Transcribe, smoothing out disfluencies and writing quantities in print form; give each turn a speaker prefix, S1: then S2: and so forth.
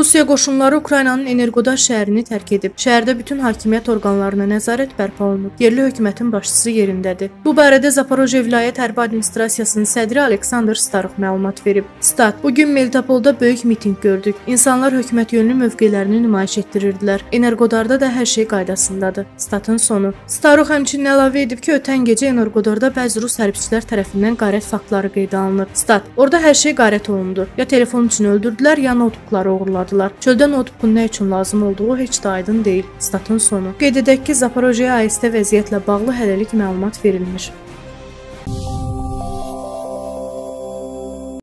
S1: Rusiya qoşunları Ukraynanın Energodar şəhərini tərk edib. Şəhərdə bütün hakimiyyət orqanlarına nəzarət bərpa olunub. Yerli hökumətin başçısı yerindədir. Bu barədə Zaporojye vilayət hərbi administrasiyasının sədri Aleksandr Starux məlumat verib. Stat: "Bu gün Melitopolda böyük mitinq gördük. İnsanlar hökumət yönlü mövqelərini nümayiş etdirirdilər. Energodarda da hər şey qaydasındadır." Statın sonu. Starux həmçinin əlavə edib ki, ötən gecə Energodarda bəzi rus hərbçilər tərəfindən qarət faktları qeydə alınıb. Stat: "Orada hər şey qarət olundu. Ya telefon üçün öldürdülər, ya notebookları oğurladılar. Çöldə notebookun nə üçün lazım olduğu heç də aydın deyil." Statın sonu. Qeyd edək ki, Zaporojyeyə AES-də vəziyyətlə bağlı hələlik məlumat verilmir.